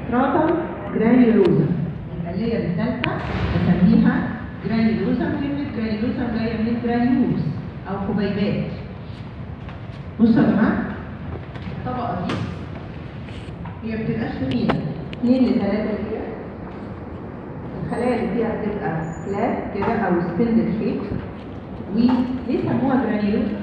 ستراتم جرانيولوزا. يبقى اللير الثالثه بسميها جرانيولوزا. كلمه جرانيولوزا جايه من جرانيولز او حبيبات. بصوا يا جماعه، الطبقه دي هي بتبقاش كبيره 2 ل 3 لير. الخلايا اللي فيها بتبقى فلات كده او سبندل شيب. وليه سموها جرانيولوزا؟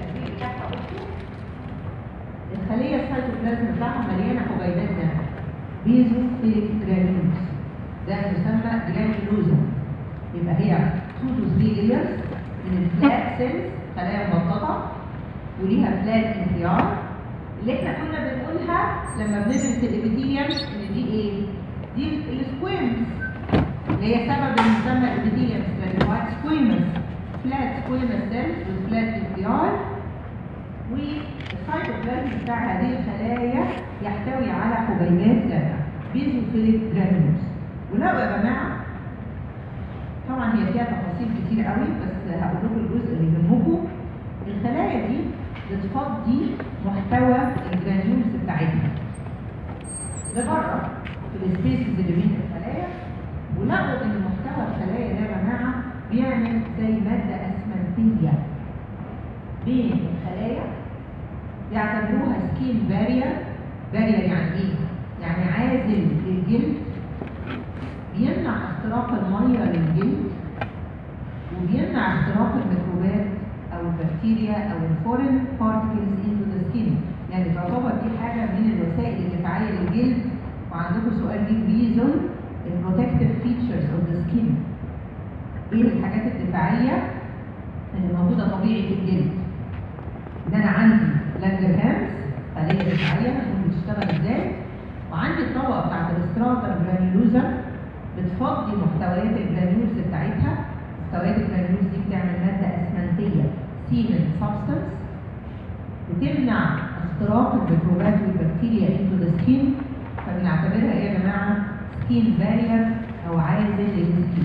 الخليه السيتوبلازم بتاعها مليانه حبيبات زرقاء بيزوفيليك جرانيولز، ده يسمى جرانيولوزا. يبقى هي 2 to 3 layers من الفلات سيلز، خلايا مبططه وليها فلات انتيار، اللي احنا كنا بنقولها لما بندرس الابيثيليوم ان دي ايه؟ دي السكويمز اللي هي سبب المسمى الابيثيليوم ستراتيفايد سكويمز، فلات سكويمز سيلز وفلات انتيار. والسيتوبلازم بتاع هذه الخلايا يحتوي على حبيبات زرقاء بيزوفيليك جرانيولز. ولو يا جماعه طبعا هي فيها تفاصيل كتير قوي، بس هقول لكم الجزء اللي يهمكم. الخلايا دي بتفضي محتوى الجرانيولز بتاعتها لبره في السبيسز اللي بين الخلايا، ولقوا ان محتوى الخلايا ده يا جماعه بيعمل زي ماده اسمنتيه بين الخلايا، يعتبروها سكين بارير. بارير يعني ايه؟ يعني عازل للجلد، بيمنع اختراق الميه للجلد وبيمنع اختراق الميكروبات او البكتيريا او الفورين بارتكلز انتو ذا سكين. يعني تعتبر دي حاجه من الوسائل الدفاعيه للجلد. وعندكم سؤال جه ريزون البروتكتيف فيتشرز اوف ذا سكين، ايه الحاجات الدفاعيه اللي موجوده طبيعي في الجلد؟ ان انا عندي لانجرهانز خليه دفاعيه هنقول بتشتغل ازاي، وعندي الطبقه بتاعت الستراتم جرانيولوزا بتفضي محتويات الجرانيولز بتاعتها. محتويات الجرانيولز دي بتعمل ماده اسمنتيه سيمن سبستانس بتمنع اختراق الميكروبات والبكتيريا انتو ذا سكين، فبنعتبرها ايه يا جماعه؟ سكين بارير او عازل للسكين.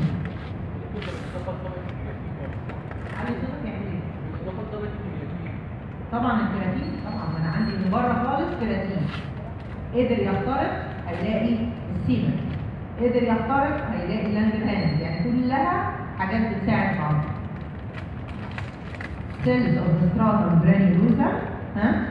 طبعا الكراتين، طبعا انا عندي من بره خالص كراتين، قدر يخترق هيلاقي السيمن، قدر يخترق هيلاقي اللانجرهانز، يعني كلها حاجات بتساعد بعض. cells of the stratum granulosa. ها؟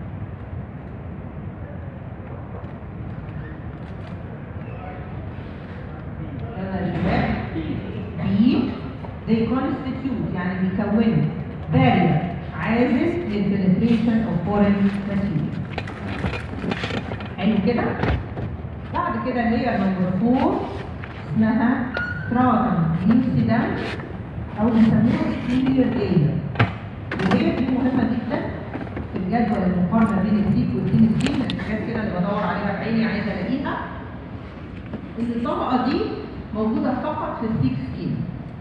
يلا يا شباب. B they constitute يعني بيكونوا barrier عازل للpenetration of foreign material. حلو كده؟ بعد كده اللير نمبر 4 اسمها stratum lucidum او بنسميها exterior layer. اللير دي مهمه جدا في الجدول المقارنه بين الديك والتين سكين، من الحاجات كده اللي بدور عليها بعيني عايزه الاقيها. ان الطبقه دي موجوده فقط في الديك سكين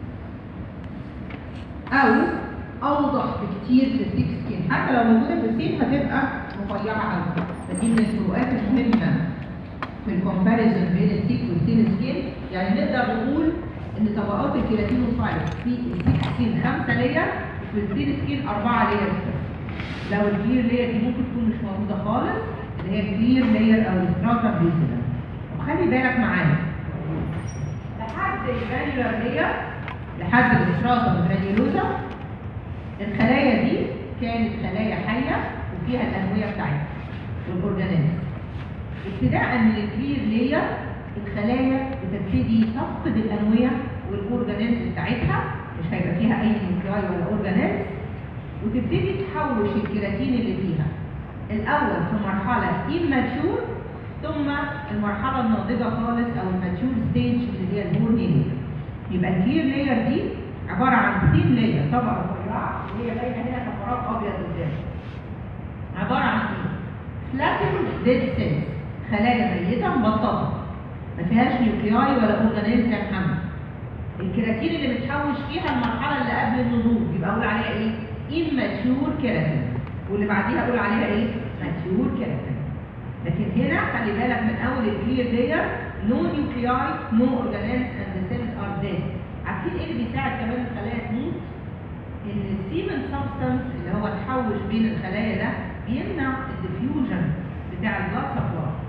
او اوضح بكتير في الديك سكين، حتى لو موجوده في السين هتبقى رفيعه قوي. فدي من الفروقات المهمه في الكومباريزون بين التيك والتين سكين. يعني نقدر نقول ان طبقات الكيراتينوسايت في التيك سكين 5 لير وفي التين سكين 4 لير. لو الكلير لير دي ممكن تكون مش موجوده خالص، اللي هي الكلير لير او الستراتم لوسيدم. وخلي بالك معايا لحد الجرانيولار لير، لحد الستراتم جرانيولوزا، الخلايا دي كانت خلايا حيه وفيها الانويه بتاعتها والاورجانيزم. ابتداء من الكلير لير الخلايا بتبتدي تفقد الانويه والاورجانيزم بتاعتها، مش هيبقى فيها اي نيوكلاي ولا اورجانيزم، وتبتدي تحوش الكيراتين اللي فيها الاول في مرحله immature ثم المرحله الناضجه خالص او الماتيور ستيج اللي هي الهورني لير. يبقى الكلير لير دي عباره عن ثين لير، طبقه رفيعه اللي هي باينه هنا كفراغ ابيض قدام. عباره عن ايه؟ flattened dead cells، خلايا ميته مبططه ما فيهاش نيوكلياي ولا اورجانيزم يا محمد. الكيراتين اللي بتحوش فيها المرحله اللي قبل النضوج يبقى اقول عليها ايه؟ immature كيراتين، واللي بعديها اقول عليها ايه؟ mature كيراتين. لكن هنا خلي بالك من اول الكلير لير no nuclei no organelles and the cells are dead. عارفين ايه اللي بيساعد كمان الخلايا تموت؟ ان السيمن سبستانس اللي هو التحوش بين الخلايا ده بيمنع الديفيوجن بتاع البلاد سبلاي، وبالتالي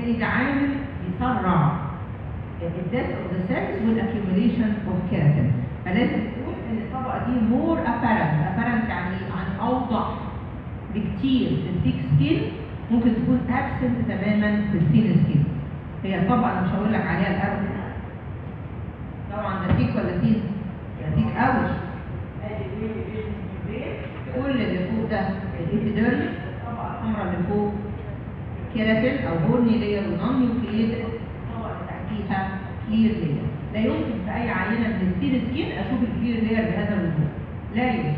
ان ده عامل بيسرع الديث اوف ذا سيلز والاكيوميليشن اوف كيراتين. فلازم تقول ان الطبقه دي مور ابارنت يعني اوضح بكتير في الثيك سكين، ممكن تكون ابسنت تماما في الثين سكين. هي الطبقه انا مش هقول لك عليها الاول طبعا ده ثيك ولا ثين؟ ده ثيك قوي. كل اللي فوق ده الابيديرمس، الطبقه الحمراء اللي فوق كيراتين او هورني لير ونون نيوكلييتد، الطبقه اللي تحتيها كلير لير. لا يمكن في اي عينه من الثين سكين اشوف الكلير لير بهذا الوضوح، لا يمكن.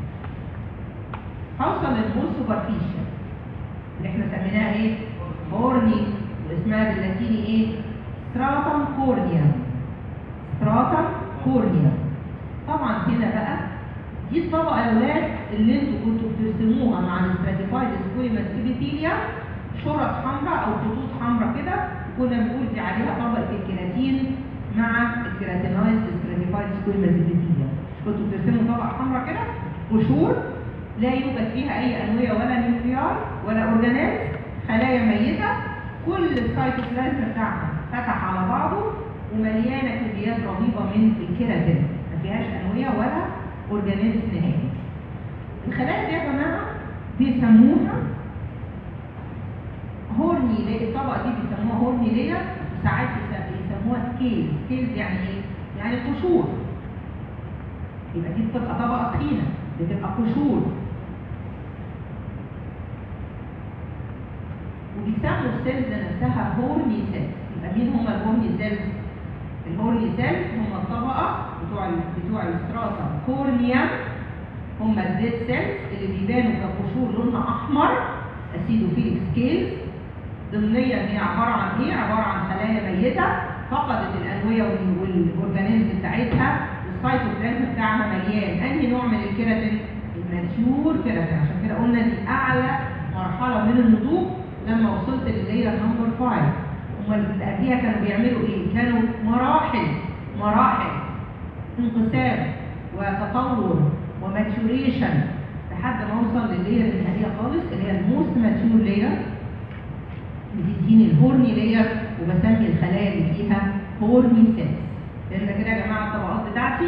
هوصل للبول سوبرفيشال اللي احنا سميناها ايه؟ هورني، واسمها باللاتيني ايه؟ ستراتم كورنيا. ستراتم كورنيا. طبعا هنا بقى دي الطبقه يا ولاد اللي انتوا كنتوا بترسموها مع الستراتيفايد سكويماس ابيثيليا، شرط حمراء او خطوط حمراء كده، كنا بنقول دي عليها طبقه الكيراتين مع الكيراتينايز ستراتيفايد سكويماس ابيثيليا. كنتوا بترسموا طبقه حمراء كده، قشور لا يوجد فيها اي انويه ولا نيوكليار ولا اورجانيز، خلايا ميته، كل السيتوبلازم بتاعها فتح على بعضه ومليانه كميات رهيبه من الكيراتين، ما فيهاش انويه ولا اورجانيز نهائي. الخلايا دي يا جماعه بيسموها هورني لير، الطبقه دي بيسموها هورني لير، وساعات بيسموها سكيلز. سكيلز يعني ايه؟ يعني قشور. يبقى دي بتبقى طبقه تخينه، بتبقى قشور. وبيسموا السيلز نفسها هورني سيلز. يبقى مين هم الهورني سيلز؟ الهورني سيلز هم الطبقه بتوع الستراتا كورنيا، هم الديد سيلز اللي بيبانوا كقشور لونها احمر، اسيدوفيليك سكيلز. ضمنيا هي عباره عن ايه؟ عباره عن خلايا ميته فقدت الانويه والاورجانيزم بتاعتها، والسيتوبلازم بتاعها مليان انهي نوع من الكيراتين؟ الماتيور كيراتين. عشان كده قلنا دي اعلى مرحله من النضوج لما وصلت لللاير نمبر 5. امال اللي قبليها كانوا بيعملوا ايه؟ كانوا مراحل انقسام وتطور وماتيوريشن لحد ما اوصل لللاير النهائيه خالص اللي هي الموست ماتيور لاير، بتديني الهورني لاير، وبسمي الخلايا اللي فيها هورني سيلز. لان كده يا جماعه الطبقات بتاعتي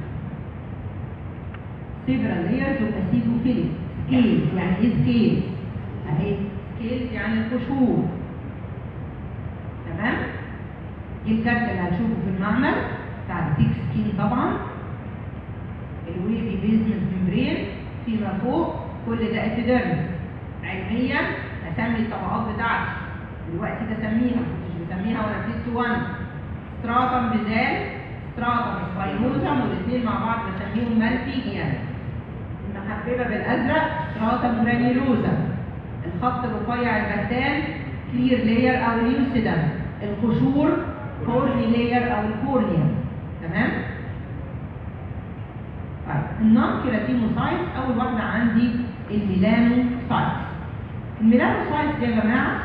سيفرال لايرز واسيدوفيليك. سكيلز يعني ايه سكيلز؟ اهي سكيلز يعني القشور. تمام؟ دي الكارت اللي هنشوفه في المعمل بتاع الثيك سكين طبعا. الويفي بيزمنت ممبرين فيما فوق، كل ده ابيديرمس. علميا اسمي الطبقات بتاعتي دلوقتي بسميها، ما كنتش بسميها وانا في ليست 1. ستراتم بيزال، ستراتم سباينوزم، والاثنين مع بعض بسميهم مالبيجيان. المحببه بالازرق ستراتم جرانيولوزم، الخط الرفيع البهتان كلير لاير او ليوسيدم، القشور هورني لاير او الكورنيا. تمام؟ طيب النون كيراتينوسايتس، اول واحده عندي الميلانوسايتس. الميلانوسايتس دي يا جماعه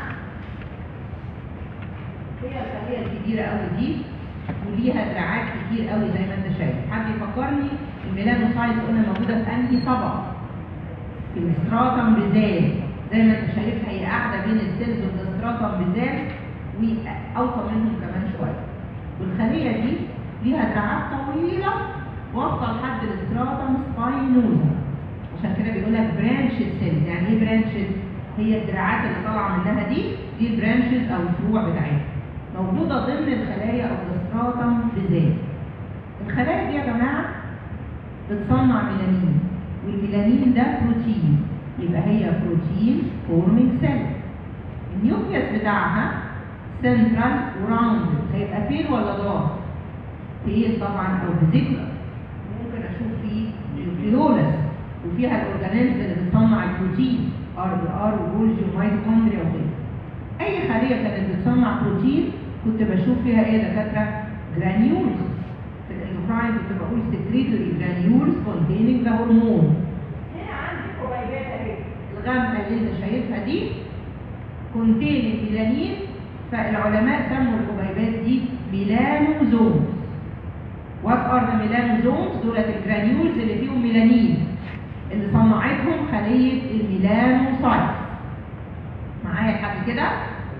هي الخليه الكبيره قوي دي، وليها دراعات كتير قوي زي ما انت شايف. حد يفكرني الميلانوسايتس قلنا موجوده في انهي طبقه؟ في الستراتم بيزال، زي ما انت شايفها هي قاعده بين السيلز والستراتم بيزال واوطى منهم كمان شويه. والخليه دي ليها دراعات طويله واصله لحد الستراتم سباينوزا، عشان كده بيقول لك برانشز سيلز. يعني ايه برانشز؟ هي الدراعات اللي طالعه منها دي البرانشز او الفروع بتاعتها، موجوده ضمن الخلايا او الستراتم بذات. الخلايا دي يا جماعه بتصنع ميلانين، والميلانين ده بروتين، يبقى هي بروتين فورمينج سيل. النيوكليوس بتاعها سنترال وراوند، هيبقى بيل ولا دار؟ بيل طبعا او فيزيكولار. ممكن اشوف فيه نيوكليولس وفيها الاورجانيلز اللي بتصنع البروتين، ار بي ار وجولجي وميتوكوندريا وغيره. اي خليه كانت بتصنع بروتين كنت بشوف فيها ايه يا دكاتره؟ جرانيولز. في الاندوكراين كنت بقول سكريتوري جرانيولز كونتيننج ذا هرمون. هنا عندي حبيبات اهي الغامقه اللي انت شايفها دي كونتيننج ميلانين، فالعلماء سموا الحبيبات دي ميلانوزومز. وات ار ذا ميلانوزومز؟ دولت الجرانيولز اللي فيهم ميلانين اللي صنعتهم خليه الميلانوسايتس. معايا لحد كده؟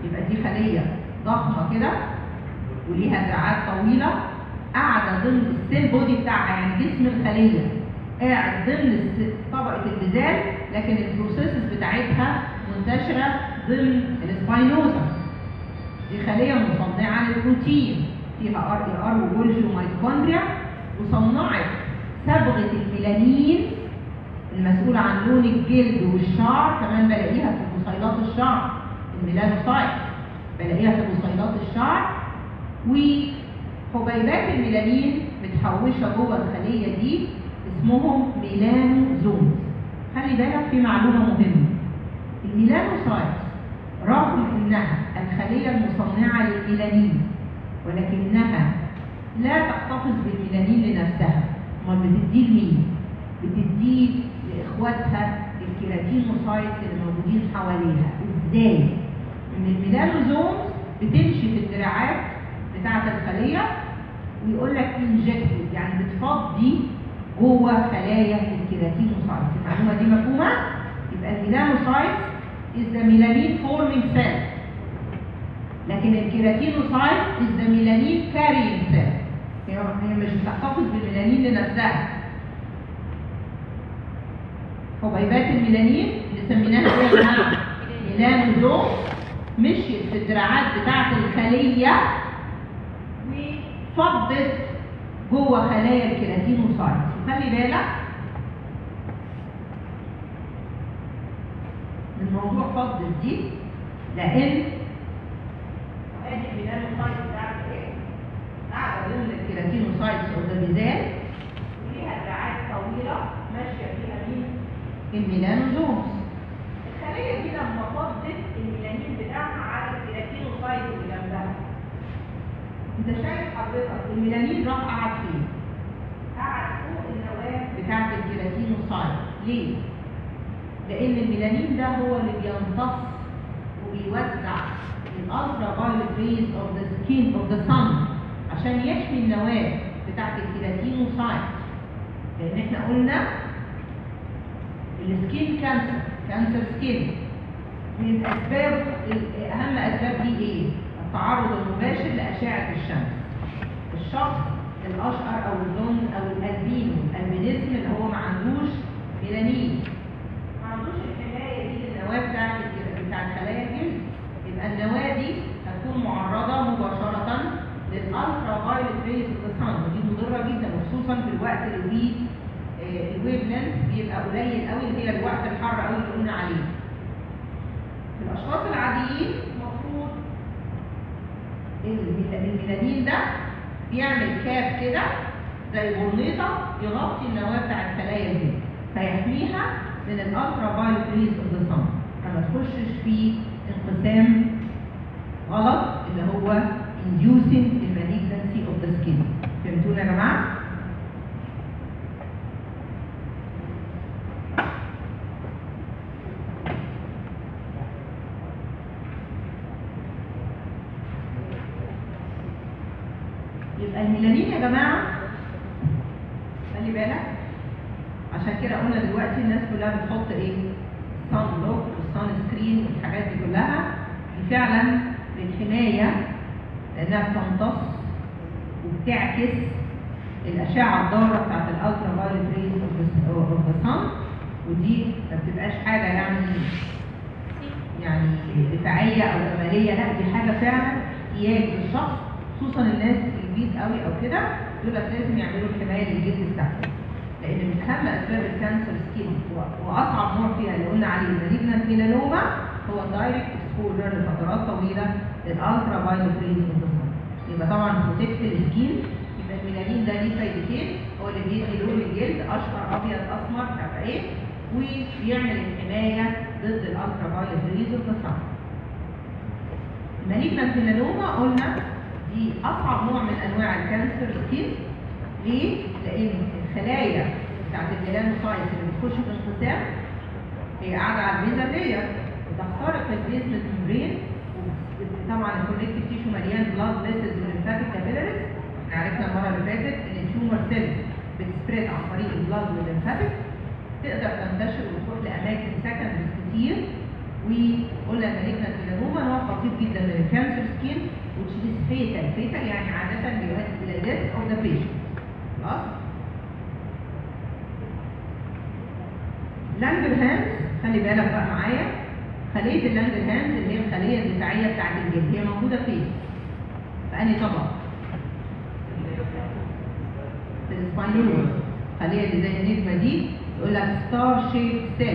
يبقى دي خليه ضخمه كده وليها دراعات طويله قاعده ضمن السيل بودي بتاعها، يعني جسم الخليه قاعد ضمن طبقه اللزال، لكن البروسيسز بتاعتها منتشره ضمن السباينوزا. دي خليه مصنعه للبروتين، فيها ار وجولجي وميتوكوندريا، وصنعت صبغه الميلانين المسؤوله عن لون الجلد والشعر. كمان بلاقيها في بصيلات الشعر، الميلانوسايت بلاقيها في بصيلات الشعر. وحبيبات الميلانين متحوشه جوه الخليه دي اسمهم ميلانوزومز. خلي بالك في معلومه مهمه، الميلانوسايت رغم انها الخليه المصنعه للميلانين ولكنها لا تحتفظ بالميلانين لنفسها، امال بتديه لمين؟ بتديه لاخواتها الكيراتينوسايتس اللي موجودين حواليها. ازاي؟ ان الميلانوزومز بتمشي في الدراعات بتاعه الخليه ويقول لك انجكتد، يعني بتفضي جوه خلايا الكيراتينوسايتس. المعلومه دي مفهومه؟ يبقى الميلانوسايتس is the melanin forming cell، لكن الكيراتينوسايت is the melanin carrying cell. هي مش بتحتفظ بالميلانين لنفسها. حبيبات الميلانين اللي سميناها ايه يا جماعه؟ ميلانوزوم، مشيت في الدراعات بتاعه الخليه وفضت جوه خلايا الكيراتينوسايت. خلي بالك من موضوع فض دي، لان ادي الميلانوسايت بتاعت ايه؟ قاعده ضمن الكيراتينوسايتس والميزان وليها دراعات طويله ماشيه فيها مين؟ الميلانوزومز. الخليه دي لما فضت الميلانين بتاعها على الكيراتينوسايت اللي جنبها، انت شايف حضرتك الميلانين راح قعد فين؟ قعد فوق النواه بتاعت الكيراتينوسايت. ليه؟ لان الميلانين ده هو اللي بيمتص وبيوزع الالترا فايولت ريز اوف ذا سكين اوف ذا سان عشان يحمي النواه بتاعت الكيراتينوسايت. لان احنا قلنا السكين كانسر سكين من اسباب، اهم اسباب دي ايه؟ التعرض المباشر لاشعه الشمس. الشخص الاشقر او اللون او الالبينو، الالبينيزم اللي هو ما عندوش ميلانين، ما عندوش الحمايه دي للنواه بتاعت خلايا الجلد، يبقى النواه دي هتكون معرضه مباشره للالترا فايولت ريز اوف ذا سان، ودي مضره جدا وخصوصا في الوقت اللي فيه الويف لينث بيبقى قليل قوي، اللي هي الوقت الحر قوي اللي قلنا عليه. في الاشخاص العاديين المفروض الميلانين ده بيعمل كاب كده زي برنيطه يغطي النواه بتاعت خلايا الجلد فيحميها من الالترا فايولت ريز اوف ذا سان، فما تخشش في انقسام غلط اللي هو inducing the malignancy of the skin. فهمتونا يا جماعه؟ يبقى الميلانين يا جماعه خلي بالك، عشان كده قلنا دلوقتي الناس كلها بتحط ايه؟ صن بلوك والصن سكرين والحاجات دي كلها، دي فعلا للحمايه لانها بتمتص وبتعكس الاشعه الضاره بتاعت الالترا فايولت ريز اوف ذا صن، ودي ما بتبقاش حاجه يعني دفاعيه او جماليه، لا دي حاجه فعلا احتياج للشخص، خصوصا الناس البيض قوي او كده دول لازم يعملوا الحمايه للجلد بتاعهم. لان من اهم اسباب الكانسر سكين واصعب نوع فيها اللي قلنا عليه المالجنانت ميلانوما هو الدايركت اكسبوجر لفترات طويله للالترا فايولت ريز اوف ذا سان. يبقى طبعا بروتكت السكين، يبقى الميلانين ده ليه فايدتين، هو اللي بيدي لون الجلد اشقر ابيض اسمر مش عارفه ايه، وبيعمل الحمايه ضد الالترا فايولت ريز اوف ذا سان. المالجنانت ميلانوما قلنا دي اصعب نوع من انواع الكانسر سكين. ليه؟ لان الخلايا بتاعت الميلانوسايتس اللي بتخش في انقسام هي قاعده على البيزل لاير وتخترق البيزمنت ممبرين، وطبعا الكونكتيف تيشو مليان بلاد فيسلز وليمفاتيك كابيلاريز. احنا عرفنا المره اللي فاتت ان التيومر سيلز بتسبريد عن طريق البلاد والليمفاتيك، تقدر تنتشر وتروح لاماكن سكندريز كتير وقلنا المالجنت ميلانوما نوع بسيط جدا من الكانسر سكين which is fatal يعني عادة بيؤدي إلى death of the patient. خلاص؟ لانجرهانز خلي بالك بقى معايا، خلية اللانجرهانز اللي هي الخلية الدفاعية بتاعت الجلد هي موجودة فين؟ في أنهي طبقة؟ في السباينوز. الخلية اللي زي النجمة دي يقول لك ستار شيب سيل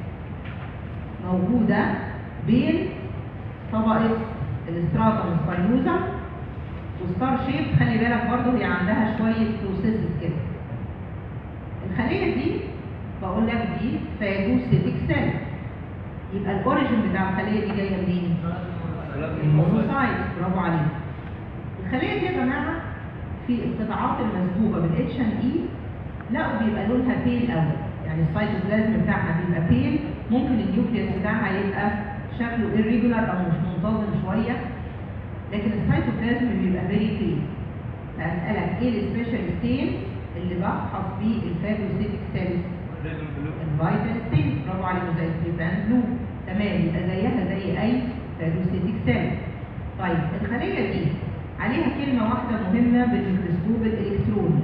موجودة بين طبقة الاستراتم سباينوزا وستار شيب. خلي بالك برضه هي عندها شوية بروسيسز كده. الخلية دي بقول لك دي فاجوسيتك سيل، يبقى الاوريجن بتاع الخلية دي جاية منين؟ المونوسايت. برافو عليك. الخلية دي يا جماعة في القطاعات المسبوبة بالاتش ان اي لقوا بيبقى لونها بيل قوي، يعني السيتوبلازم بتاعها بيبقى بيل، ممكن النيوكليوس بتاعها يبقى شكله irregular او مش منتظم شويه، لكن السيتوبلازم بيبقى فيري بيل. فاسالك ايه السبيشال ستين اللي بفحص بيه الفاجوسيتك سيلز؟ الفيتال ستين. برافو عليك، زي التريبان بلو. تمام، يبقى زيها زي اي فاجوسيتك سيل. طيب الخليه دي عليها كلمه واحده مهمه بالميكروسكوب الالكتروني.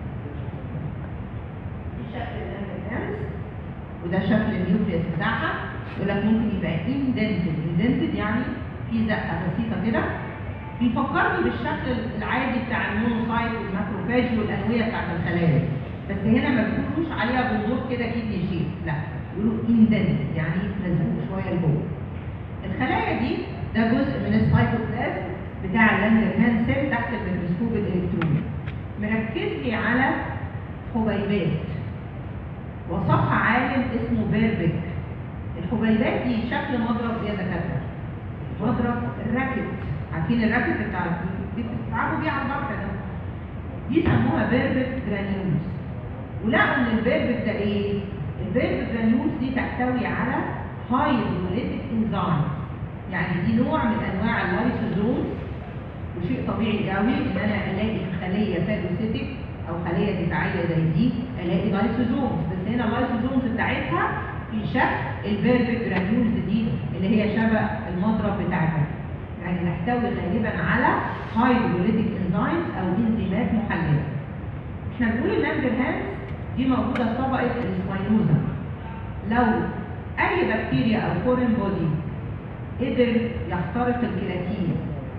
شكل الانجلانس وده شكل النيوكليوس بتاعها. يقول لك ممكن يبقى اندنتد يعني في زقه بسيطه كده، بيفكرني بالشكل العادي بتاع المونوسايت والماكروفاج والانويه بتاعت الخلايا، بس هنا ما بيقولوش عليها بالظبط كده كيدني شيب، لا بيقولوا اندنتد يعني مزقوق شويه لجوه. الخلايا دي ده جزء من السايتوبلازم بتاع اللانجرهانز سيل تحت الميكروسكوب الالكتروني. مركز لي على حبيبات وصفها عالم اسمه بيربك. الحبيبات دي شكل مضرب ايه يا دكاتره؟ مضرب الراكت. عارفين الراكت بتاع بتلعبوا بيه على البحر ده؟ دي سموها بيربك جرانيولز. ولقوا ان البيربك ده ايه؟ البيربك جرانيولز دي تحتوي على هايدروليتيك انزيم، يعني دي نوع من انواع اللايسوزوم. وشيء طبيعي قوي ان انا الاقي خليه فاجوسيتك او خليه دفاعيه زي دي الاقي لايسوزومز، بس هنا اللايسوزومز بتاعتها في شكل البيربك جرانيولز دي اللي هي شبه المضرب بتاعتها، يعني تحتوي غالبا على هايدروليتيك انزيمز او انزيمات محلله. احنا بنقول اللانجرهانز دي موجوده في طبقه السباينوزا. لو اي بكتيريا او فورين بودي قدر يخترق الكيراتين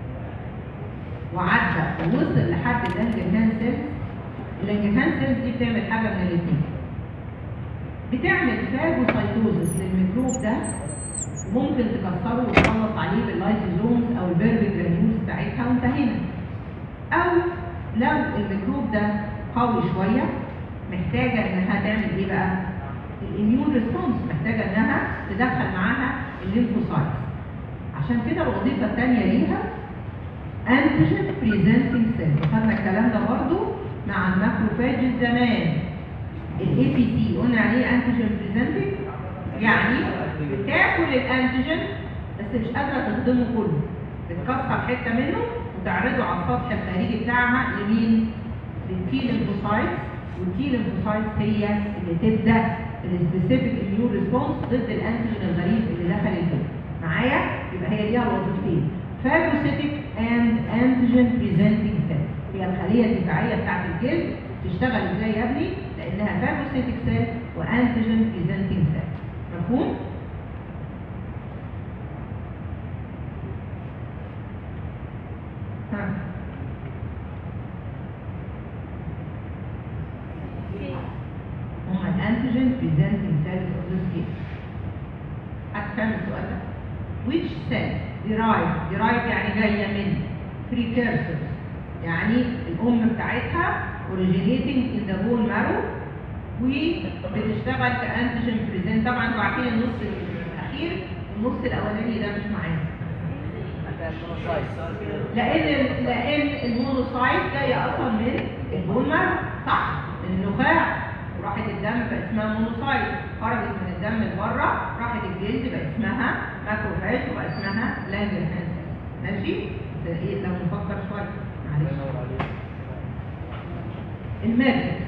وعدى ووصل لحد اللانجرهانز سيلز، اللانجرهانز سيلز دي بتعمل حاجه من الاثنين. بتعمل فاجوسايتوزس للميكروب ده وممكن تكسره وتخلص عليه باللايسوزومز او البيربك جرانيولز بتاعتها وانتهينا. او لو الميكروب ده قوي شويه محتاجه انها تعمل ايه بقى؟ الاميون ريسبونس، محتاجه انها تدخل معاها الليمفوسايت. عشان كده الوظيفه الثانيه ليها انتيجين بريزنتنج سيل. خدنا الكلام ده برضو مع الماكروفاج زمان. الاي بي سي قلنا عليه انتيجين بريزنتنج، يعني بتاكل الانتيجين بس مش قادره تهضمه كله، بتكسر حته منه وتعرضه على السطح الخارجي بتاعها لمين؟ للتي ليمفوسايتس، والتي ليمفوسايتس هي اللي تبدا السبيسيفيك اميون ريسبونس ضد الانتيجين الغريب اللي دخل الجسم. معايا؟ يبقى هي ليها وظيفتين، فاجوسيتك اند انتيجين بريزنتنج سيل. هي الخليه الدفاعيه بتاعت الجلد تشتغل ازاي يا ابني؟ لانها فاجوسيتك سيل وانتيجين بريزنتنج سيل. مفهوم؟ ها هما الانتيجين بريزنتنج سيلز اوف ذا سكين. هتفهم السؤال ده؟ which cell derived يعني جايه من precursors، يعني الام بتاعتها originating in the bone marrow وبتشتغل كانتيجين بريزنت. طبعا انتوا عارفين النص الاخير، النص الاولاني ده مش معانا لان المونوسايت جايه اصلا من البون مارو، صح؟ من النخاع وراحت الدم بقت اسمها مونوسايت، خرجت من الدم لبره راحت الجلد بقت اسمها ماكروفاج وبقى اسمها لانجرهانز. ماشي؟ ايه لو نفكر شويه معلش. الماتريكس،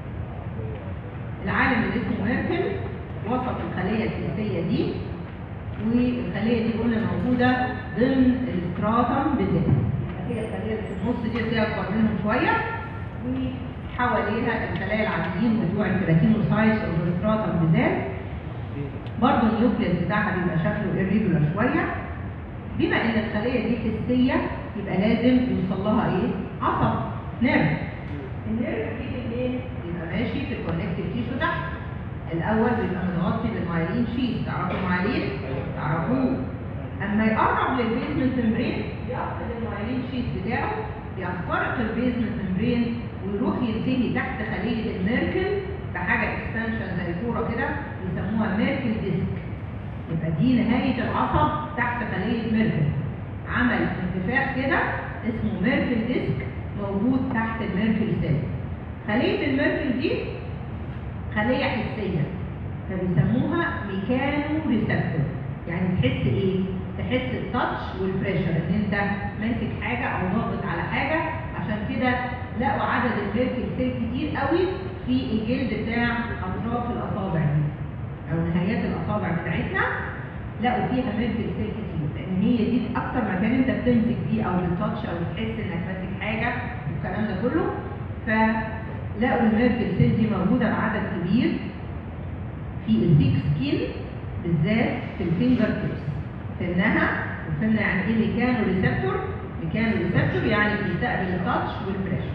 العالم اللي اسمه ميركل وصف الخليه الحسيه دي والخليه دي قلنا موجوده ضمن الستراتم بذات. هي الخليه اللي في النص دي هتلاقيها اكبر منهم شويه، وحواليها الخلايا العاديين بتوع الكيراتينوسايتس او الستراتم بذات. برضه النيوكليس بتاعها بيبقى شكله irregular شويه. بما ان الخليه دي حسيه يبقى لازم يوصل لها ايه؟ عصب، نيرف. النيرف بيجي منين؟ بيبقى ماشي في الكونكتيف تيشو تحت. الاول بيبقى متغطي بالمايلين شيت، تعرفوا المايلين؟ تعرفوه. اما يقرب للبيزمنت ممبرين يقفل المايلين شيت بتاعه، يخترق البيزمنت ممبرين ويروح ينتهي تحت خليه الميركل بحاجه اكستنشن زي كوره كده بيسموها ميركل ديسك. يبقى دي نهايه العصب تحت خليه ميركل. عمل انتفاخ كده اسمه ميركل ديسك موجود تحت الميركل سيل. خليه الميركل دي خليه حسيه فبيسموها ميكانو ريسبتور. يعني تحس ايه؟ تحس التاتش والبريشر، ان انت ماسك حاجه او ضاغط على حاجه. عشان كده لقوا عدد الميركل سيل كتير قوي في الجلد بتاع اطراف الاصابع دي او نهايات الاصابع بتاعتنا، لقوا فيها ميركل سيل كتير، لان هي دي اكتر مكان انت بتمسك فيه او بتاتش او بتحس انك ماسك حاجه والكلام ده كله. فلقوا الميركل سيل دي موجوده بعدد كبير في الثيك سكين بالذات في الفينجر تيبس. فهمناها وفهمنا يعني ايه ميكانو ريسبتور. ميكانو ريسبتور يعني بيستقبل التاتش والبريشر.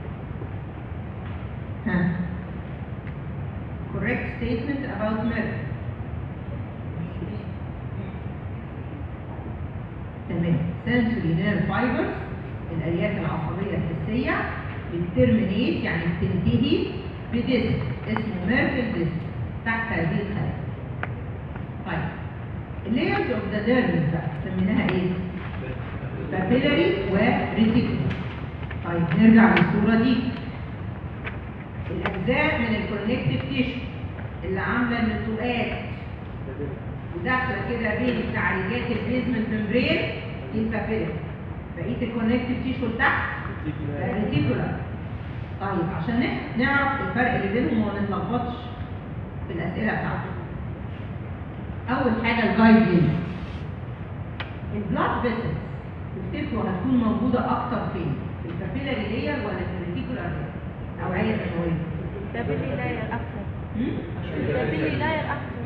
ها correct statement about nerve. تمام. sensory nerve fibers الالياف العصبيه الحسيه بتترمينيت يعني بتنتهي بديسك اسمه ميركل ديسك تحت هذه الخلايا. طيب اللايرز اوف ذا ديرمس بقى سميناها ايه؟ بابيلاري وريتيكولار. طيب نرجع للصوره دي. الاجزاء من الكونكتيف تيشو اللي عامله النتوءات وداخله كده بين تعريجات البيزمنت ممبرين دي البابيلاري. بقيه الكونكتيف تيشو تحت ريتيكولار. طيب عشان نعرف الفرق اللي بينهم وما نتلخبطش في الاسئله بتاعتهم. اول حاجه الجايد لين. البلاد فيسلز تفتكروا هتكون موجوده اكتر فين؟ في البابيلاري لاير ولا في الريتيكولار لاير؟ اوعيه دمويه. البابيلاري لاير اكتر. البابيلاري لاير اكتر.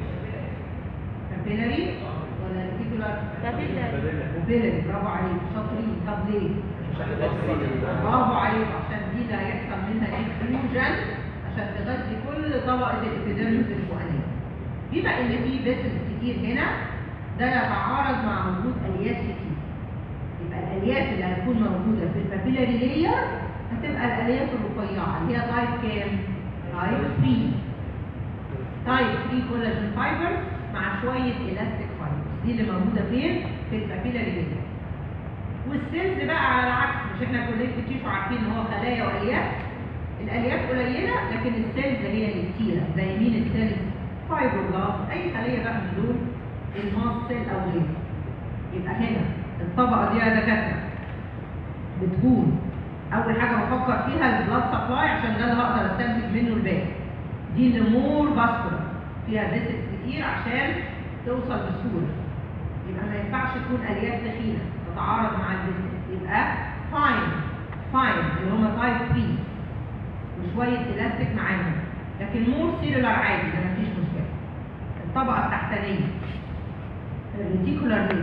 بابيلاري ولا ريتيكولار؟ بابيلاري. برافو عليك، شاطرين. طب ليه؟ برافو عليك، عشان دي اللي هيحصل منها انفيوجن عشان تغذي كل طبقه الابيديرمس الفوقانيه. بما ان في فيسلز كتير هنا ده يتعارض مع وجود الياف كتير. يبقى الالياف اللي هتكون موجوده في البابيلاري لاير هتبقى الالياف الرفيعه اللي هي تايب كام؟ تايب 3. تايب 3 كولاجين فايبرز مع شويه الاستيك فايبرز. دي اللي موجوده فين؟ في البابيلاري لاير. والسيلز بقى على العكس، مش احنا كونكتيف تيشو عارفين ان هو خلايا والياف. الالياف قليله لكن السيلز هي اللي كتيره. زي مين السيلز؟ فايبروبلاست، اي خليه بقى من دول، الماست سيل او غيره. يبقى هنا الطبقه دي يا دكاتره بتكون اول حاجه بفكر فيها البلاد سبلاي عشان ده اللي هقدر استنتج منه الباقي. دي اللي مور فاسكولار فيها فيسلز كتير عشان توصل بسهوله. يبقى ما ينفعش تكون الياف تخينه تتعارض مع الفيسلز. يبقى فاين اللي هم تايب 3 وشويه الاستيك معاهم. لكن مور سيلولار عادي ده مفيش مشكله. الطبقه التحتانيه الريتيكولار لير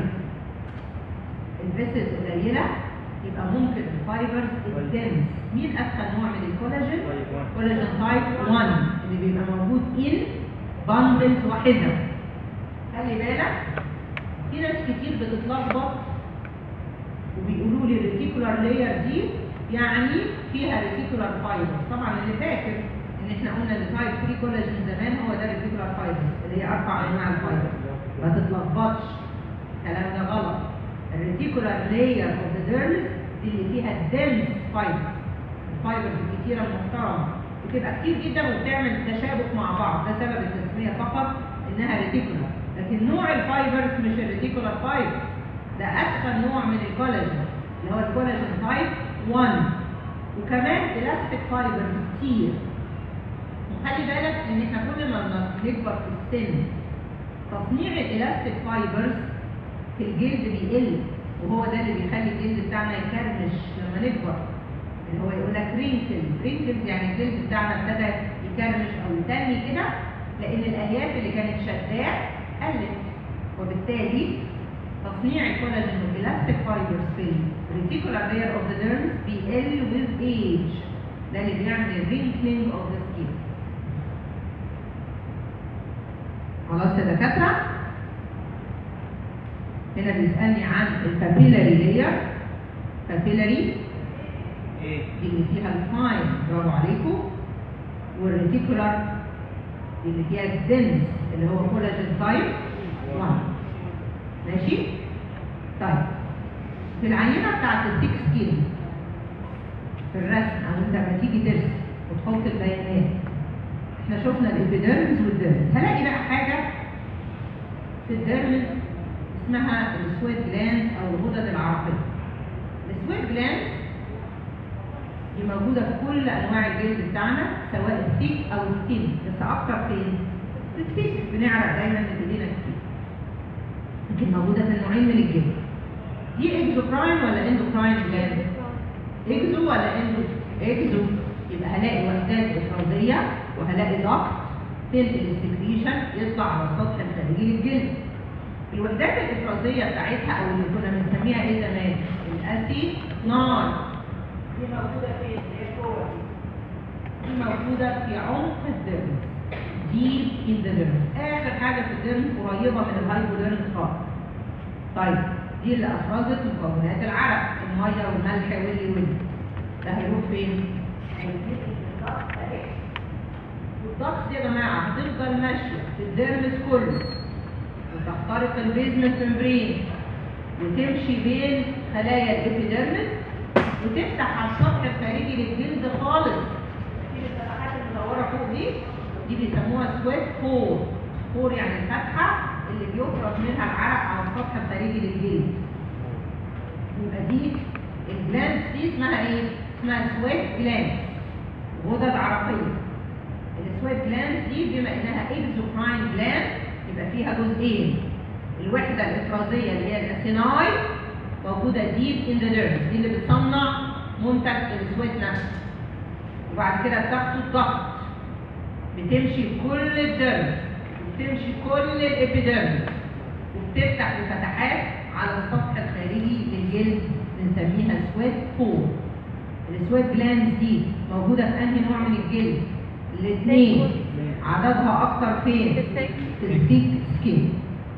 الفيسلز قليله يبقى ممكن الفايبرز الدنس. مين ادخل نوع من الكولاجين؟ كولاجين تايب 1 اللي بيبقى موجود ان باندلز وحده. خلي بالك في ناس كتير بتتلخبط وبيقولوا لي الريتيكولار لاير دي يعني فيها ريتيكولار فايبرز. طبعا اللي فاكر ان احنا قلنا ان تايب 3 كولاجين زمان هو ده الريتيكولار فايبرز اللي هي اربع انواع الفايبرز. ما تتلخبطش، الكلام ده غلط. الريتيكولار لاير اوف ذا ديرمس دي اللي فيها الدنس فايبرز. الفايبرز الكتيره المحترمه بتبقى كتير جدا وبتعمل تشابك مع بعض، ده سبب التسميه فقط انها ريتيكولار. لكن نوع الفايبرز مش الريتيكولار فايبرز، ده ادخل نوع من الكولاجين اللي هو الكولاجين تايب 1. وكمان الاستيك فايبرز كتير. وخلي بالك ان احنا كل ما نكبر في السن تصنيع الالاستيك فايبرز في الجلد بيقل، وهو ده اللي بيخلي الجلد بتاعنا يكرمش لما نكبر، اللي هو يقول لك رينكلز يعني الجلد بتاعنا ابتدى يكرمش او يتني كده، لان الالياف اللي كانت شداه قلت، وبالتالي تصنيع الكولاجين والالاستيك فايبرز في الريتيكولار لاير اوف ذا ديرمز بيقل with age. ده اللي بيعمل الرينكلينج اوف ذا سكين. خلاص يا دكاتره؟ هنا بيسالني عن البابيلاري لاير. بابيلاري دي اللي فيها الفاين، برافو عليكم، والريتيكولار دي اللي فيها الدنس اللي هو كولاجين تايب 1. ماشي؟ طيب في العينه بتاعت التيك سكين في الرسم او انت لما تيجي ترسم وتحط البيانات، احنا شفنا الابيديرمز والديرمز. هلاقي بقى حاجه في الديرمز اسمها السويت جلاندز او الغدد العرقيه. السويت جلاندز دي موجوده في كل انواع الجلد بتاعنا، سواء الثيك او الثين، بس اكتر فين؟ في الثيك، بنعرق دايما من ايدينا كتير. لكن موجوده في النوعين من الجلد. دي اكزوكراين ولا اندوكراين جلاند؟ اكزو ولا اندو؟ اكزو. يبقى هلاقي وحدات افرازيه وهلاقي ضغط تنقل السكريشن يطلع على السطح الخارجي للجلد. الوحدات الافرازيه بتاعتها او اللي كنا بنسميها ايه زمان؟ الاسي نار. دي موجوده فين؟ دي موجوده في عمق الديرمز. ديب ان ذا ديرمز. اخر حاجه في الديرمز قريبه من الهايبوديرمز خالص. طيب دي اللي افرزت مكونات العرق، الميه والملح واللي ده هيروح فين؟ والضغط يا جماعه هتفضل ماشيه في الديرمز كله وتخترق البيزمنت ممبرين وتمشي بين خلايا الابيديرمز وتفتح على السطح الخارجي للجلد خالص. دي الفتحات المدوره فوق دي بيسموها سويت بور. بور يعني الفتحه اللي بيفرز منها العرق على السطح الخارجي للجلد. يبقى دي الجلاندز دي اسمها ايه؟ اسمها سويت جلاندز، غدد عرقيه. السويت جلاندز دي بما انها اكزوكراين جلاند يبقى فيها جزئين. الوحده الافرازيه اللي هي الاسيناي موجوده ديب ان ذا ديرمز، دي اللي بتصنع منتج السويت نفسه. وبعد كده بتاخد الضغط بتمشي كل الديرمز وبتمشي كل الابيديرمز وبتفتح الفتحات على السطح الخارجي للجلد، بنسميها سويت بور. السويت جلاندز دي موجوده في انهي نوع من الجلد؟ الاثنين. عددها اكتر فين؟ في الثيك سكين.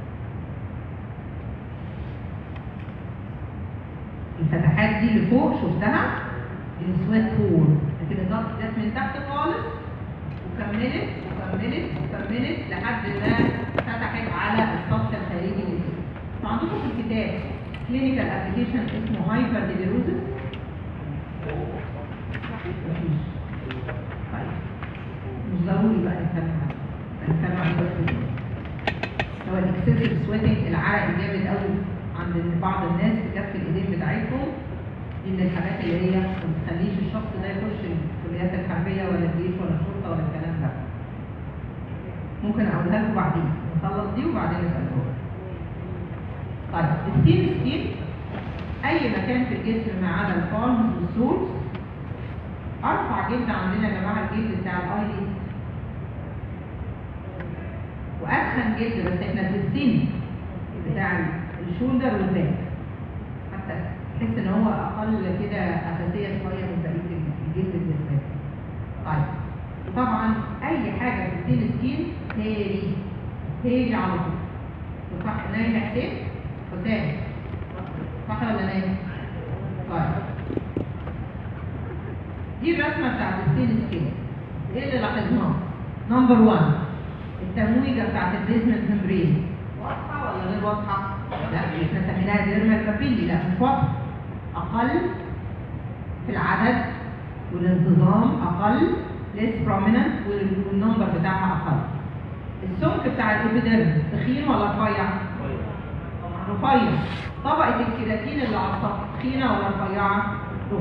الفتحات دي اللي فوق شفتها دي السويت بور، لكن الضغط جت من تحت خالص وكملت وكملت وكملت لحد ما فتحت على السطح الخارجي للجلد. فعندكم في الكتاب كلينيكال ابلكيشن اسمه هايبر ديليروزس. طيب مش ضروري بقى نتكلم عن الوقت. هو الاكسسيف سويتنج، العرق الجامد قوي عند بعض الناس في كف الايدين بتاعتهم، دي من الحاجات اللي هي ما بتخليش الشخص ده يخش الكليات الحربيه ولا الجيش ولا الشرطه ولا الكلام ده. ممكن اقولها لكم بعدين، نخلص دي وبعدين نسالكم. طيب الثين سكين اي مكان في الجسم ما عدا البالمز والسولز. ارفع جلد عندنا يا جماعه الجلد بتاع الايليد، وادخن جلد بس احنا في السن بتاع الشولدر والباك، حتى تحس ان هو اقل كده اساسيه شويه من بقيه الجلد بالنسبه لي. طيب طبعا اي حاجه في الثين سكين هيري على طول. صح نايم يا حسين؟ حسام صح ولا نايم؟ طيب دي الرسمه بتاعت الثين سكين. ايه اللي لاحظناه؟ نمبر 1 التمويجه بتاعت البيزمنت ممبرين واضحه ولا غير واضحه؟ لا احنا سميناها ديرمال بابيلي، لا مش واضحه. اقل في العدد والانتظام، اقل less prominent والنمبر بتاعها اقل. السمك بتاع الابيديرمس تخين ولا رفيع؟ رفيع. طبقه الكيراتين اللي على السطح تخينه ولا رفيعه؟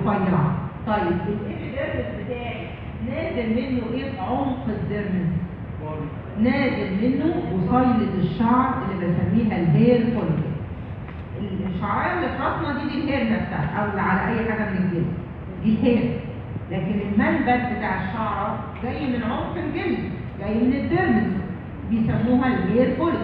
رفيعه. طيب الابيديرمس بتاعي نازل منه ايه في عمق الديرمس؟ نازل منه بصيلة الشعر اللي بسميها الهير فوليكل. الشعرايه اللي في راسنا دي الهير نفسها، او اللي على اي حاجه من الجلد دي الهير، لكن المنبت بتاع الشعره جاي من عمق الجلد، جاي من الديرمز، بيسموها الهير فوليكل.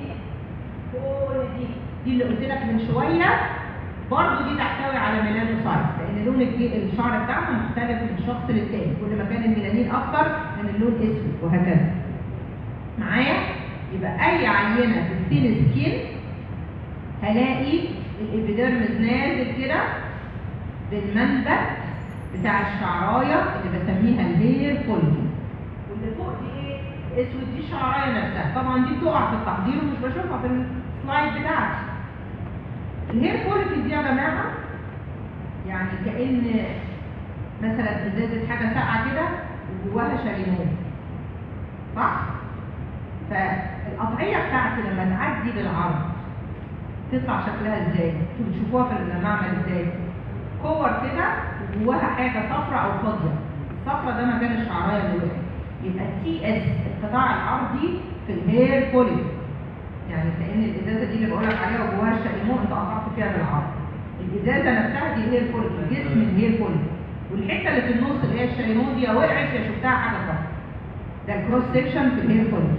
كل دي اللي قلت لك من شويه برضه دي تحتوي على ميلانوسايتس، لان لون الشعر بتاعها مختلف من شخص للتاني، كل ما كان الميلانين اكتر كان اللون اسود وهكذا. معايا؟ يبقى اي عينه في الثين سكين هلاقي الابيديرمس نازل كده بالمنبت بتاع الشعرايه اللي بسميها الهير فوليكل، واللي فوق دي ايه؟ اسود، دي الشعرايه نفسها. طبعا دي بتقع في التحضير ومش بشوفها في السلايد بتاعتي. الهير فوليكل دي يا جماعه يعني كأن مثلا ازازه حاجه ساقعه كده وجواها شاليمون، صح؟ فالقطعيه بتاعتي لما تعدي بالعرض تطلع شكلها ازاي؟ انتوا بتشوفوها في المعمل ازاي؟ كور كده وجواها حاجه صفراء او فاضيه، الصفراء ده مكان الشعرايه اللي وقعت. يبقى التي اس القطاع العرضي في الهير فوليكل، يعني كأن الازازه دي اللي بقول لك عليها وجواها الشاليمون انت قطعت فيها بالعرض. الازازه نفسها دي الهير فوليكل، جسم الهير فوليكل، والحته اللي في النص اللي هي الشاليمون دي يا وقعت يا شفتها حاجه صفراء. ده الكروس سيكشن في الهير فوليكل.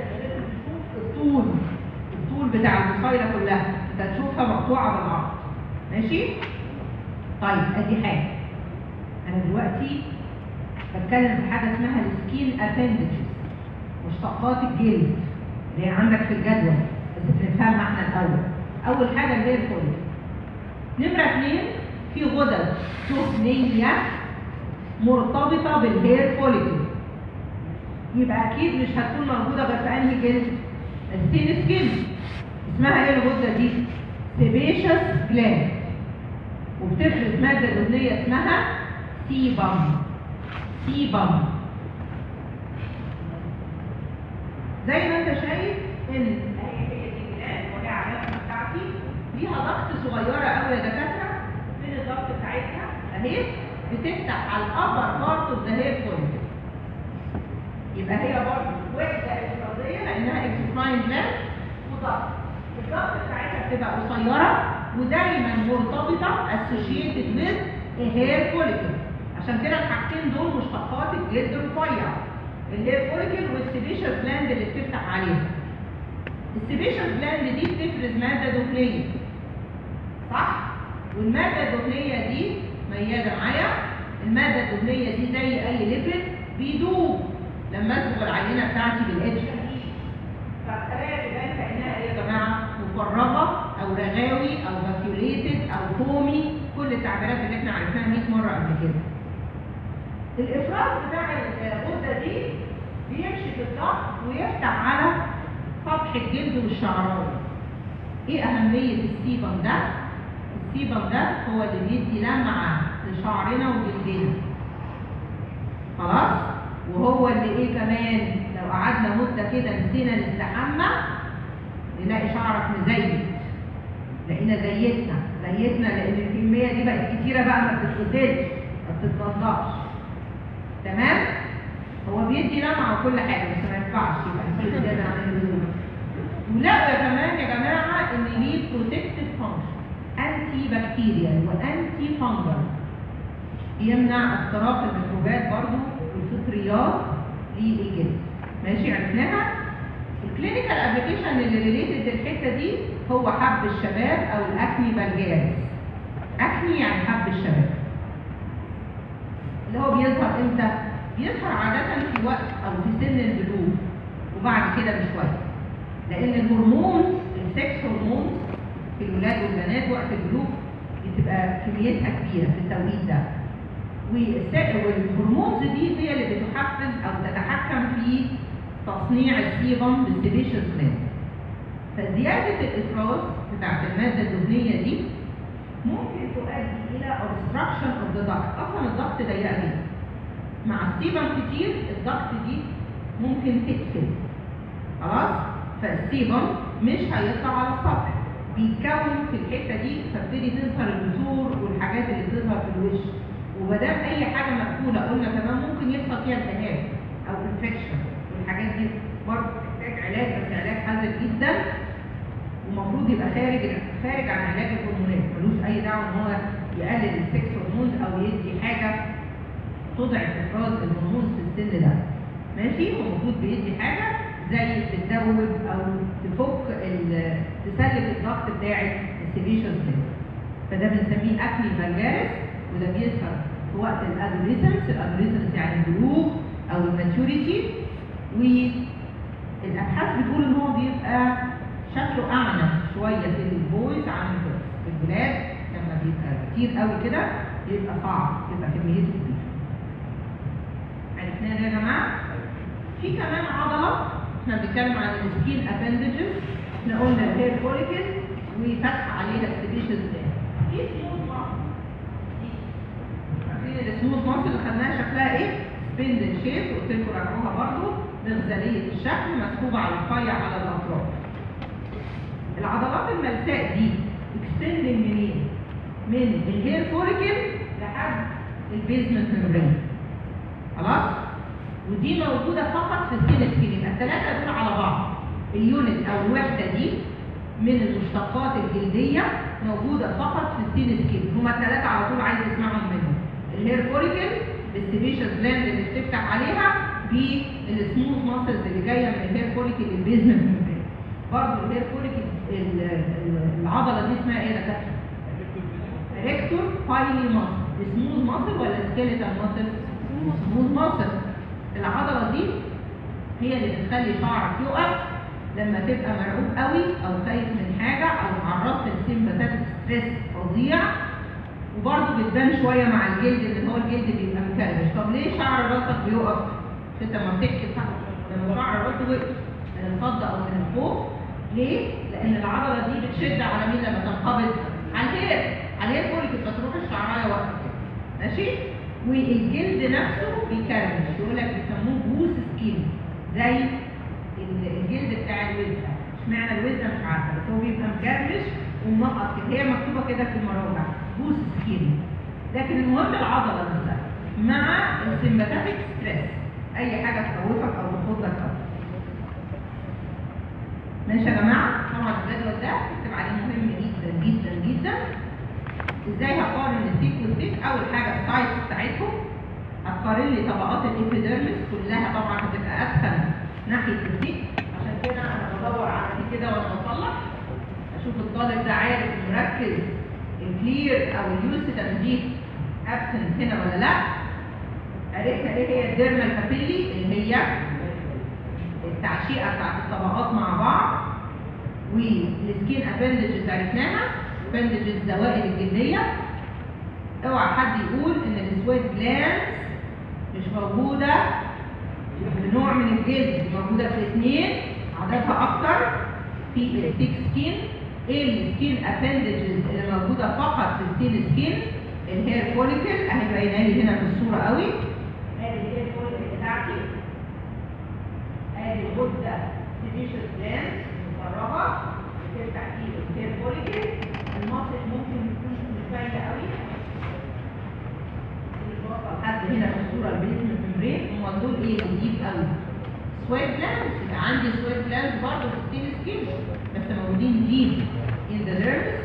الطول بتاع البصيله كلها انت هتشوفها مقطوعه بالعرض. ماشي؟ طيب ادي حاجه. انا دلوقتي بتكلم في حاجه اسمها السكين ابندجز، مشتقات الجلد اللي هي عندك في الجدول، بس بنفهمها احنا الاول. اول حاجه الهير فوليكل. نمره 2 في غدد سخنيه مرتبطه بالهير فوليكل، يبقى اكيد مش هتكون موجوده غير في انهي جلد؟ الثين سكين. اسمها ايه الغده دي؟ سيبيشس جلاند، وبتفرز ماده دهنيه اسمها سيبم. سيبم زي ما انت شايف ان هي دي جلاند وهي علامه بتاعتي، ليها ضغط صغيره قوي يا دكاتره. فين الضغط بتاعتها؟ اهي بتفتح على الابر بارت اوف ذا هير فوليكل. يبقى هي برضه وحده افرازيه لانها اكسفلاين جلاند وضغط. الضغط بتاعتها بتبقى قصيره ودايما مرتبطه اسوشيتد وذ الهير فوليكل. عشان كده الحاجتين دول مشتقات الجلد الرفيع، الهير فوليكل والسيبيشس جلاند اللي بتفتح عليها. السيبيشس جلاند دي بتفرز ماده دهنيه، صح؟ والماده الدهنيه دي مياده معايا، الماده الدهنيه دي زي اي ليبيد بيدوب لما اصبغ العينه بتاعتي بالاتش اي، فالخلايا تبان كانها ايه يا جماعه؟ مفرغه او رغاوي او فاكيوليتد او فومي، كل التعبيرات اللي احنا عرفناها 100 مره قبل كده. الافراز بتاع الغده دي بيمشي في الضغط ويفتح على سطح الجلد والشعرايه. ايه اهميه السيبم ده؟ السيبم ده هو اللي بيدي لمعه لشعرنا وجلدنا. خلاص؟ وهو اللي ايه كمان؟ لو قعدنا مده كده نسينا نستحمى نلاقي شعرك مزيت. لقينا زيتنا لان الكميه دي بقت كتيره بقى، ما بتتغسلش ما بتتنضفش. تمام؟ هو بيدي لمعه وكل حاجه بس ما ينفعش يبقى كل زياده عن اللزوم. ولقوا كمان يا جماعه ان ليه بروتكتيف فانكشن، انتي بكتيريال وانتي فانجل، يمنع اختراق الميكروبات برضو والفطريات للجلد. ماشي؟ عرفناها؟ الكلينيكال ابلكيشن اللي ريليتد للحته دي هو حب الشباب او الاكني فالجاريس. اكني يعني حب الشباب، اللي هو بيظهر امتى؟ بيظهر عاده في وقت او في سن البلوغ وبعد كده بشويه، لان الهرمون السكس هرمون في الولاد والبنات وقت البلوغ بتبقى كميتها كبيره في التوقيت ده، والهرمونز دي هي اللي بتحفز او تتحكم في تصنيع السيبم بالسيبيشس جلاند. فزياده الافراز بتاعت الماده الدهنيه دي ممكن تؤدي الى obstruction of the duct. اصلا الضغط ضيق جدا، مع السيبم كتير الضغط دي ممكن تقفل. خلاص؟ فالسيبم مش هيطلع على السطح، بيتكون في الحته دي، فبتبتدي تظهر البثور والحاجات اللي بتظهر في الوش. ومادام اي حاجه مقفوله قلنا كمان ممكن يحصل فيها التهاب او انفكشن، والحاجات دي برضه بتحتاج علاج، بس علاج حذر جدا، ومفروض يبقى خارج عن علاج الهرمونات، ملوش اي دعوه ان هو يقلل السكس هرمونز او يدي حاجه تضعف افراز الهرمونز في السن ده. ماشي؟ هو المفروض بيدي حاجه زي بتدوب او تفك تسلك الضغط بتاع السيبيشس ده. فده بنسميه اكني فالجارس، وده بيظهر في وقت الادوليسنس يعني البلوغ او الماتيوريتي. والابحاث بتقول ان هو بيبقى شكله اعنف شويه في البويز عن الجيرلز. الولاد لما بيبقى كتير قوي كده بيبقى صعب، بيبقى كميته كبيره. عرفناها يا جماعه؟ في كمان عضله احنا بنتكلم عن السكين ابندجز، احنا قلنا الهير فوليكل وفتح عليها السبيشز ده. في سموث ماسل، عارفين السموث ماسل اللي خدناها شكلها ايه؟ سبندل شيب، قلت لكم راجعوها برضه، مغزليه الشكل، مسحوبه على الرفيع على الاطراف. العضلات الملساء دي اكستندنج منين؟ من الهير فوليكل لحد البيزمنت ممبرين. خلاص؟ ودي موجوده فقط في السكين سكين، يبقى الثلاثه دول على بعض. اليونت او الوحده دي من المشتقات الجلديه موجوده فقط في السكين سكين، هما الثلاثه على طول عايز تسمعهم منهم. الهير فوليكل بالسيبيشس جلاند اللي بتفتح عليها، بالسموث ماسلز اللي جايه من الهير فوليكل للبيزمنت ممبرين. برضه الهير فوليكل العضله دي اسمها ايه يا دكاتره؟ ريكتور بايلي ماسل. سموث ماسل ولا سكيليتال ماسل؟ سموث ماسل. العضله دي هي اللي بتخلي شعرك يقف لما تبقى مرعوب قوي او خايف من حاجه او تعرضت لسيمباتيك ستريس فظيع. وبرضه بتبان شويه مع الجلد، ان هو الجلد بيبقى مكرمش. طب ليه شعر راسك بيقف؟ انت لما بتحكي لما شعر راسك وقف من الخض او من الخوف. ليه؟ لان العضله دي بتشد على مين لما تنقبض؟ على الهير فوليكل، فتروح الشعرايه واقفه كده. ماشي؟ والجلد نفسه بيكرمش، يقول لك بيسموه بوس سكين، زي الجلد بتاع الوزه. اشمعنى الوزه مش عارفه، بس هو بيبقى مكرمش ومنقط كده، هي مكتوبه كده في المراجع بوس سكين. لكن المهم العضله نفسها مع السيمباتيك ستريس، اي حاجه تخوفك او تخضك او. ماشي يا جماعه؟ طبعا الجدول ده بكتب عليه مهم جدا جدا جدا. ازاي هقارن الثيك والثيك؟ اول حاجه السايز بتاعتهم، هتقارن لي طبقات الابيديرمس كلها، طبعا هتبقى ادخل ناحيه الثيك، عشان كده انا بدور على دي كده وانا بطلع اشوف الطالب ده عارف مركز الكلير او اليوسيتال دي ابسنت هنا ولا لا. عرفنا ايه هي الديرمال بابيلي، اللي هي التعشيقه بتاعت الطبقات مع بعض. والسكين ابندجز عرفناها، ابندجز الزوائد الجلديه. اوعى حد يقول ان السويت جلاندز مش موجوده في نوع من الجلد، موجوده في الاثنين، عددها اكتر في الثيك سكين. ايه السكين ابندجز اللي موجوده فقط في الثين سكين؟ الهير فوليكل اهي باينه لي هنا في الصوره قوي. ادي الهير فوليكل بتاعتي، ادي الغده سيبيشس جلاند مفرغه بتفتح فيه الهير فوليكل. المصل ممكن يكون مش باينه قوي، لحد هنا في الصوره البيزمنت ممبرين. هم دول ايه ديب قوي؟ سويت جلاندز. يبقى عندي سويت جلاندز برضه في الثين سكين، بس موجودين ديب in the nerves.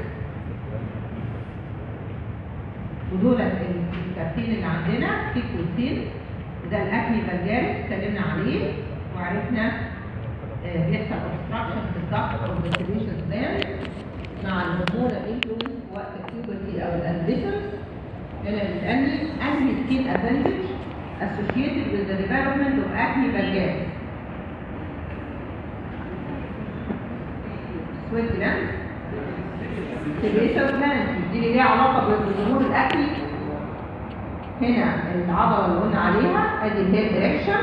ودول الكارتين اللي عندنا ثيك والثين. وده الاكني فالجارس اتكلمنا عليه وعرفنا بيحصل obstruction في الضغط او السيبيشس جلاند مع الهرمونال انفلونس وقت البيوبرتي او الادوليسنس. هنا بيسالني انهي سكين ابندج associated with the development of acne vulgaris. سويت جلاند، سيبيشس جلاند، دي اللي ليها علاقه بظهور الاكني. هنا العضله اللي قلنا عليها ادي الهير دايركشن،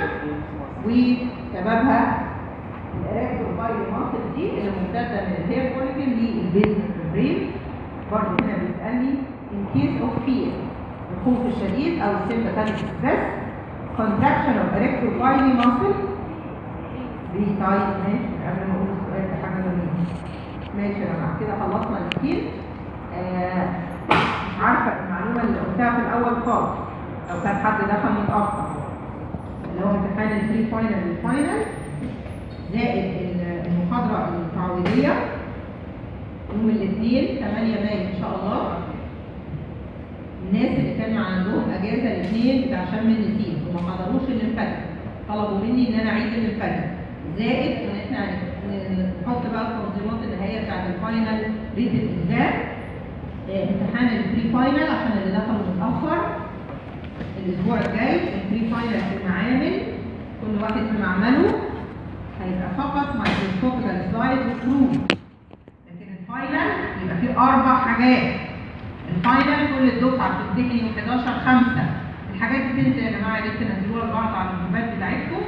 وسببها الاريكتور بايلي ماسل دي اللي ممتده من الهير فوليكل للبيزمنت ممبرين. برضه هنا بيسالني in case of fear، الخوف الشديد او السيمباتيك ستريس، contraction of erector بايلي ماسل. دي تايب. ماشي، قبل ما اقول السؤال ده حاجه جميله. ماشي يا جماعه، كده خلصنا السكين. مش عارفه المعلومه اللي قلتها في الاول خالص، لو كان حد دخل متاخر. اللي هو امتحان البري فاينل والفاينل، زائد المحاضرة التعويضية يوم الاثنين 8 مايو ان شاء الله. الناس اللي كان عندهم اجازه الاثنين بتاع شم النسيم وما حضروش اللي فات طلبوا مني ان انا اعيد اللي فات، زائد ان احنا نحط بقى التنظيمات النهائيه بتاعت الفاينل ريت الاجزاء، امتحان البري فاينل عشان اللي دخلوا متاخر الاسبوع الجاي. البري فاينل في المعامل كل واحد في معمله هيبقى فقط مايكروسكوبيكال سلايد وكروب، لكن الفاينل يبقى فيه 4 حاجات. الفاينل كل الدفعه بتبتدي يوم 11/5. الحاجات دي تنزل يا جماعه، يا ريت تنزلوها لبعض على الجروبات بتاعتكم.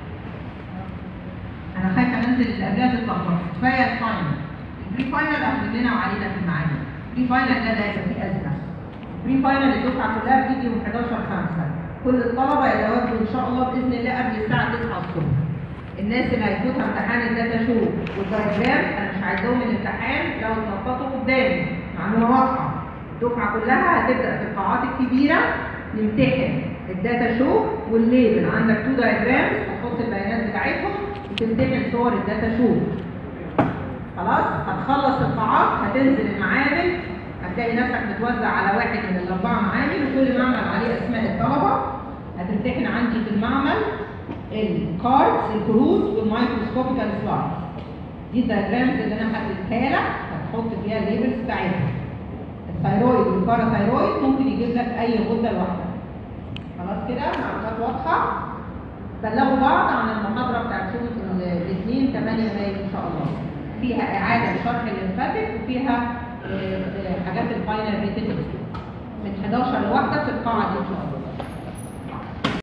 انا خايفه انزل اللي قبلها تتلخبط. كفايه الفاينل. البري فاينل اخد لنا وعلينا في المعامل. البري فاينل ده هيبقى فيه ازمه. البري فاينل الدفعه كلها بتيجي يوم 11/5. كل الطلبه يتواجدوا ان شاء الله باذن الله قبل الساعه 9 الصبح. الناس اللي هيفوتها امتحان الداتا شو والدايجرام انا مش عايزاهم الامتحان لو اتنططوا قدامي، معلومه واضحه. الدفعه كلها هتبدا في القاعات الكبيره نمتحن الداتا شو والليبل. عندك 2 دايجرامز هتحط البيانات بتاعتهم وتمتحن صور الداتا شو. خلاص هتخلص القاعات هتنزل المعامل، هتلاقي نفسك متوزع على واحد من ال4 معامل وكل معمل عليه اسماء الطلبه. هتمتحن عندي في المعمل الكاردز الكروت والمايكروسكوبيكال سلايد. دي الدايجرامز اللي انا حددتها لك هتحط فيها الليبلز بتاعتها. الثايرويد والباراثايرويد ممكن يجيب لك اي غده لوحدها. خلاص كده معلومات واضحه. بلغوا بعض عن المحاضره بتاعت يوم الاثنين 8 مايو ان شاء الله. فيها اعاده شرح الليمفاتيك وفيها حاجات الفاينل ريتن من 11 ل1 في القاعه دي ان شاء الله.